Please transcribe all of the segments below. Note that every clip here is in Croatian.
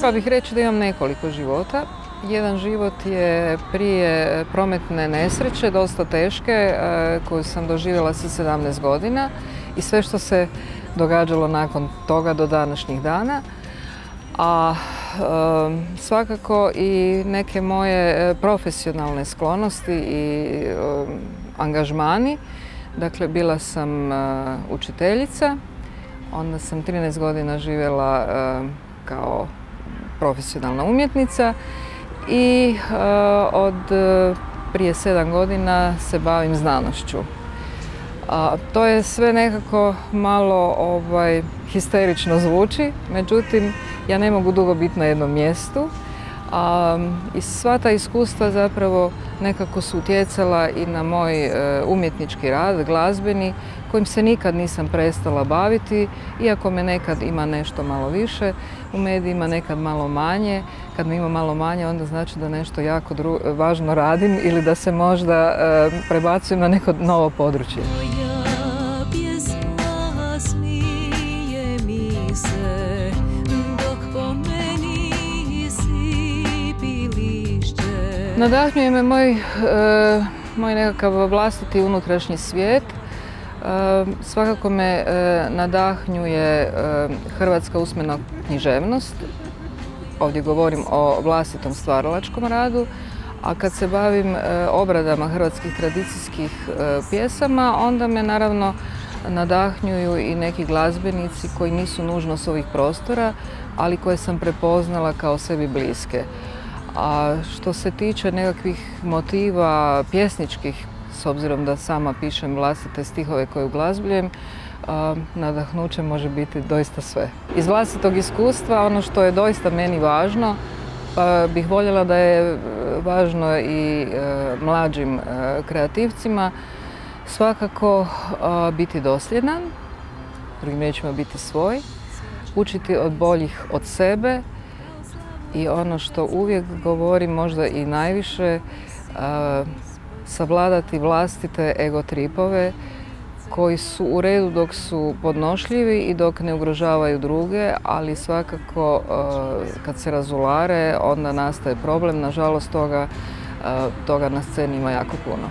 Mogla bih reći da imam nekoliko života. Jedan život je prije prometne nesreće, dosta teške, koju sam doživjela sa 17 godina i sve što se događalo nakon toga do današnjih dana. A svakako i neke moje profesionalne sklonosti i angažmani. Dakle, bila sam učiteljica, onda sam 13 godina živjela kao profesionalna umjetnica i od prije 7 godina se bavim znanošću. To je sve nekako malo histerično zvuči, međutim ja ne mogu dugo biti na jednom mjestu. I sva ta iskustva zapravo nekako su utjecala i na moj umjetnički rad, glazbeni, kojim se nikad nisam prestala baviti, iako me nekad ima nešto malo više u medijima, nekad malo manje. Kad me ima malo manje, onda znači da nešto jako važno radim ili da se možda prebacujem na neko novo područje. Nadahnjuje me moj nekakav vlastiti unutrašnji svijet. Svakako me nadahnjuje hrvatska usmena književnost. Ovdje govorim o vlastitom stvaralačkom radu, a kad se bavim obradama hrvatskih tradicijskih pjesama, onda me naravno nadahnjuju i neki glazbenici koji nisu nužno s ovih prostora, ali koje sam prepoznala kao sebi bliske. A što se tiče nekakvih motiva pjesničkih, s obzirom da sama pišem vlastite stihove koje uglazbljujem, nadahnuće može biti doista sve. Iz vlastitog iskustva, ono što je doista meni važno, bih voljela da je važno i mlađim kreativcima, svakako biti dosljedan, drugim riječima biti svoj, učiti od boljih od sebe i ono što uvijek govorim, možda i najviše, savladati vlastite egotripove koji su u redu dok su podnošljivi i dok ne ugrožavaju druge, ali svakako kad se razulare onda nastaje problem. Nažalost, toga na sceni ima jako puno.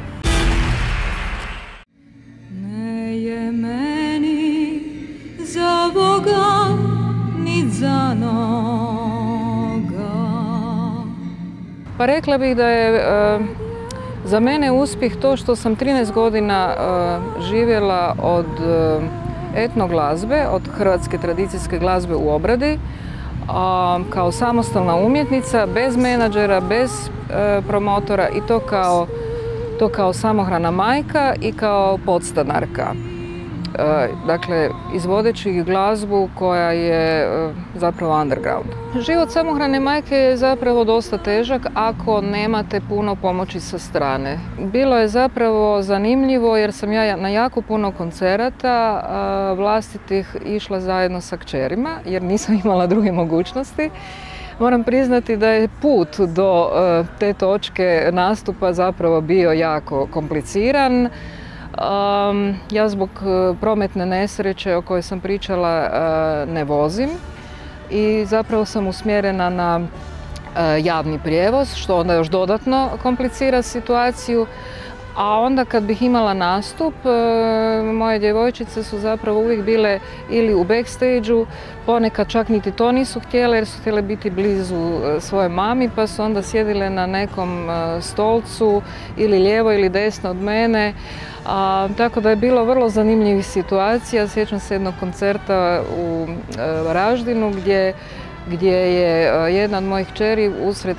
Ne je meni za Boga ni za noga. Pa rekla bih da je za mene uspjeh to što sam 13 godina živjela od etno glazbe, od hrvatske tradicijske glazbe u obradi, kao samostalna umjetnica, bez menadžera, bez promotora i to kao samohrana majka i kao podstanarka. Dakle, izvodeći glazbu koja je zapravo underground. Život samohrane majke je zapravo dosta težak ako nemate puno pomoći sa strane. Bilo je zapravo zanimljivo jer sam ja na jako puno koncerata vlastitih išla zajedno sa kćerima jer nisam imala druge mogućnosti. Moram priznati da je put do te točke nastupa zapravo bio jako kompliciran. Ja zbog prometne nesreće o kojoj sam pričala ne vozim i zapravo sam usmjerena na javni prijevoz, što onda još dodatno komplicira situaciju. A onda kad bih imala nastup, moje djevojčice su zapravo uvijek bile ili u backstage-u, ponekad čak niti to nisu htjele jer su htjele biti blizu svoje mami, pa su onda sjedile na nekom stolcu ili lijevo ili desno od mene. Tako da je bilo vrlo zanimljivih situacija. Sjećam se jednog koncerta u Varaždinu gdje je jedna od mojih kćeri usred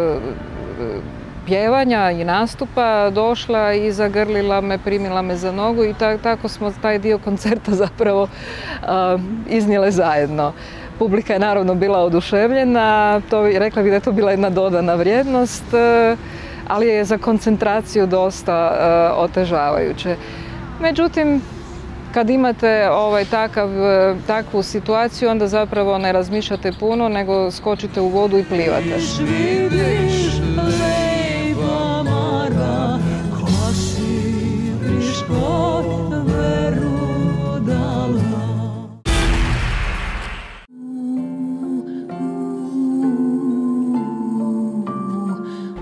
pjevanja i nastupa došla i zagrlila me, primila me za nogu i tako smo taj dio koncerta zapravo iznijele zajedno. Publika je naravno bila oduševljena, rekla bih da je to bila jedna dodana vrijednost, ali je za koncentraciju dosta otežavajuće. Međutim, kad imate takvu situaciju, onda zapravo ne razmišljate puno, nego skočite u vodu i plivate.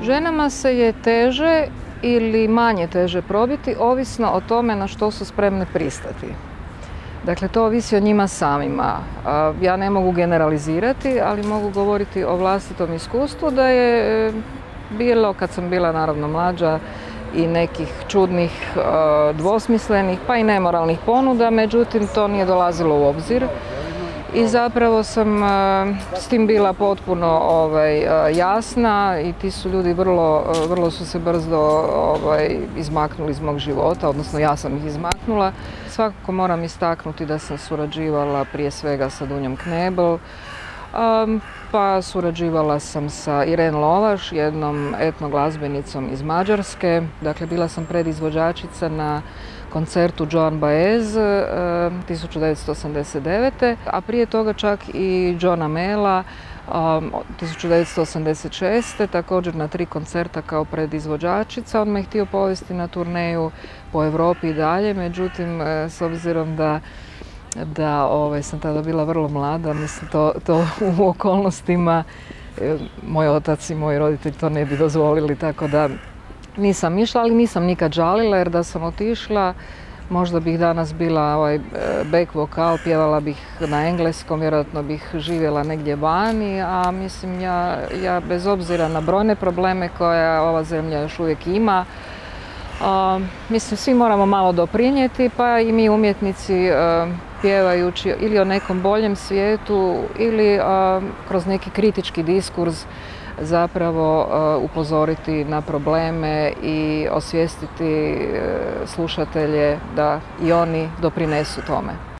Ženama se je teže ili manje teže probiti, ovisno o tome na što su spremne pristati. Dakle, to ovisi o njima samima. Ja ne mogu generalizirati, ali mogu govoriti o vlastitom iskustvu da je bilo, kad sam bila naravno mlađa, i nekih čudnih, dvosmislenih, pa i nemoralnih ponuda, međutim to nije dolazilo u obzir. I zapravo sam s tim bila potpuno jasna i ti su ljudi vrlo su se brzo izmaknuli iz mog života, odnosno ja sam ih izmaknula. Svakako moram istaknuti da sam surađivala prije svega sa Dunjom Knebel, pa surađivala sam sa Irene Lovaš, jednom etnoglazbenicom iz Mađarske. Dakle, bila sam predizvođačica na koncertu Joan Baez 1989. A prije toga čak i Johna Mayalla 1986. također na 3 koncerta kao predizvođačica. On me htio povesti na turneju po Europi i dalje, međutim, s obzirom da sam tada bila vrlo mlada, mislim to u okolnostima moj otac i moji roditelji to ne bi dozvolili, tako da nisam išla, ali nisam nikad žalila, jer da sam otišla možda bih danas bila back vokal, pjevala bih na engleskom, vjerojatno bih živjela negdje vani, a mislim ja bez obzira na brojne probleme koje ova zemlja još uvijek ima, mislim svi moramo malo doprinijeti, pa i mi umjetnici pjevajući ili o nekom boljem svijetu ili kroz neki kritički diskurs zapravo upozoriti na probleme i osvijestiti slušatelje da i oni doprinesu tome.